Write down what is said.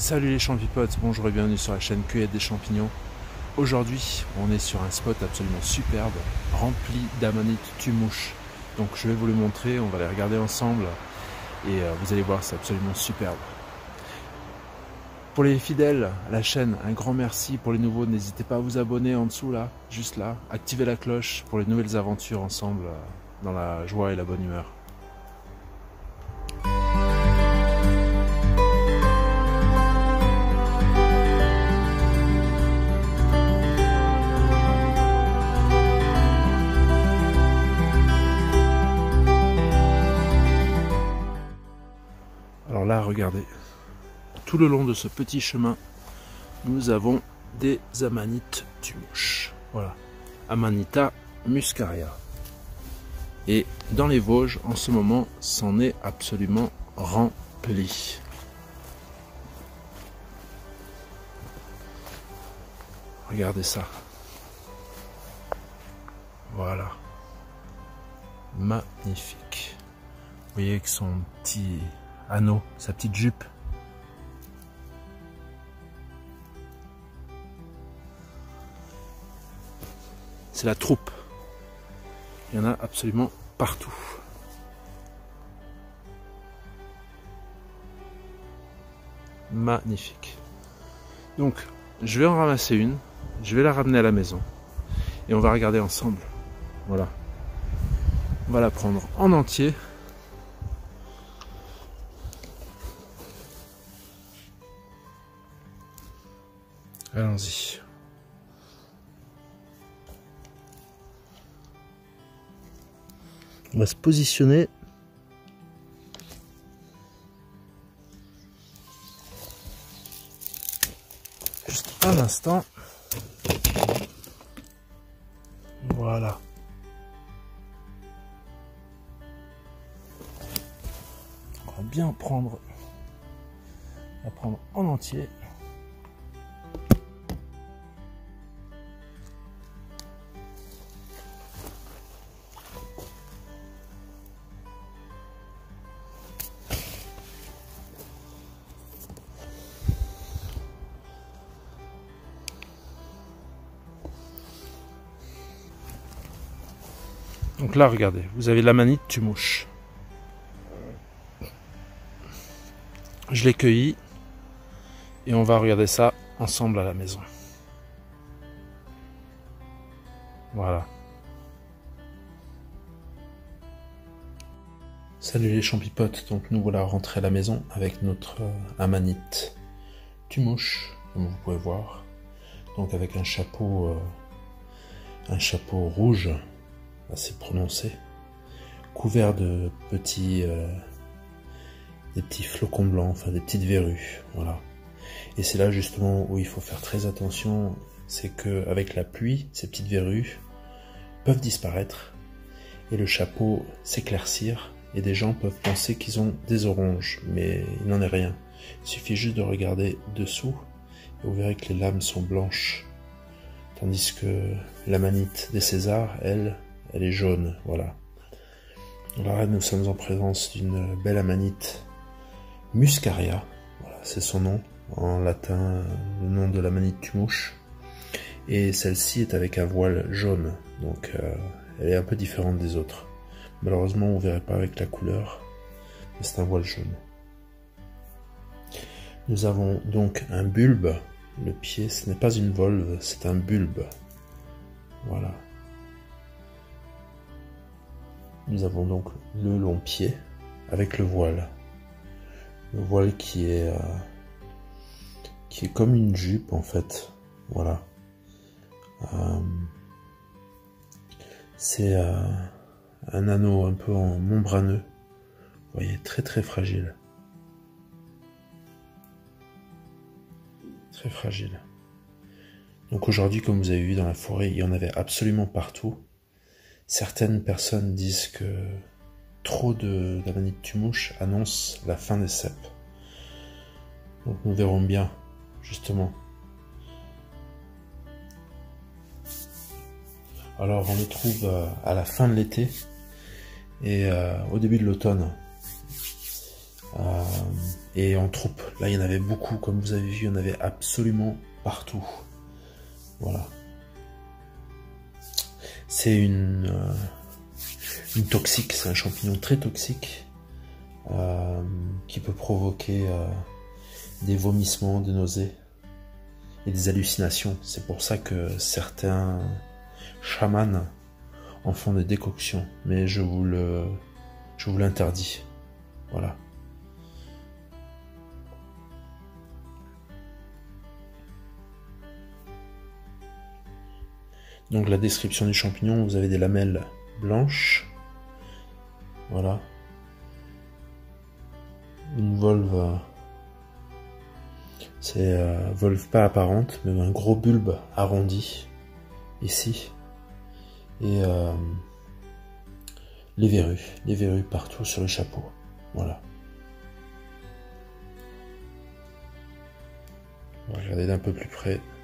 Salut les champipotes, bonjour et bienvenue sur la chaîne Cueillette des champignons. Aujourd'hui, on est sur un spot absolument superbe, rempli d'amanites tumouches. Donc je vais vous le montrer, on va les regarder ensemble et vous allez voir, c'est absolument superbe. Pour les fidèles à la chaîne, un grand merci. Pour les nouveaux, n'hésitez pas à vous abonner en dessous là, juste là. Activez la cloche pour les nouvelles aventures ensemble dans la joie et la bonne humeur. Alors là, regardez, tout le long de ce petit chemin, nous avons des amanites tumouches. Voilà, Amanita muscaria. Et dans les Vosges, en ce moment, c'en est absolument rempli. Regardez ça. Voilà. Magnifique. Vous voyez avec son petit anneau, sa petite jupe. C'est la troupe. Il y en a absolument partout. Magnifique. Donc, je vais en ramasser une. Je vais la ramener à la maison. Et on va regarder ensemble. Voilà. On va la prendre en entier. Allons-y. On va se positionner. Juste un instant. Voilà. On va bien prendre. La prendre en entier. Donc là, regardez, vous avez l'amanite tumouche. Je l'ai cueilli et on va regarder ça ensemble à la maison. Voilà. Salut les champipotes, donc nous voilà rentrés à la maison avec notre amanite tumouche, comme vous pouvez voir. Donc avec un chapeau rouge, assez prononcé, couvert de petits des petits flocons blancs, enfin des petites verrues, voilà. Et c'est là justement où il faut faire très attention, c'est que avec la pluie, ces petites verrues peuvent disparaître et le chapeau s'éclaircir et des gens peuvent penser qu'ils ont des oranges, mais il n'en est rien. Il suffit juste de regarder dessous et vous verrez que les lames sont blanches, tandis que l'amanite des Césars, elle est jaune, voilà. Alors là, nous sommes en présence d'une belle amanite muscaria, voilà, c'est son nom, en latin, le nom de l'amanite tumouche. Et celle-ci est avec un voile jaune, donc elle est un peu différente des autres. Malheureusement, on ne verrait pas avec la couleur, mais c'est un voile jaune. Nous avons donc un bulbe, le pied, ce n'est pas une volve, c'est un bulbe, voilà. Nous avons donc le long pied avec le voile qui est comme une jupe en fait, voilà. C'est un anneau un peu en membraneux, vous voyez, très très fragile, très fragile. Donc aujourd'hui, comme vous avez vu dans la forêt, il y en avait absolument partout. Certaines personnes disent que trop d'amanite tumouche annonce la fin des ceps. Donc nous verrons bien, justement. Alors on les trouve à la fin de l'été et au début de l'automne. et en troupe. Là, il y en avait beaucoup, comme vous avez vu, il y en avait absolument partout. Voilà. C'est une toxique, c'est un champignon très toxique qui peut provoquer des vomissements, des nausées et des hallucinations. C'est pour ça que certains chamans en font des décoctions, mais je vous l'interdis. Voilà. Donc la description du champignon, vous avez des lamelles blanches. Voilà. Une volve, c'est volve pas apparente, mais un gros bulbe arrondi ici. Et les verrues partout sur le chapeau. Voilà. On va regarder d'un peu plus près.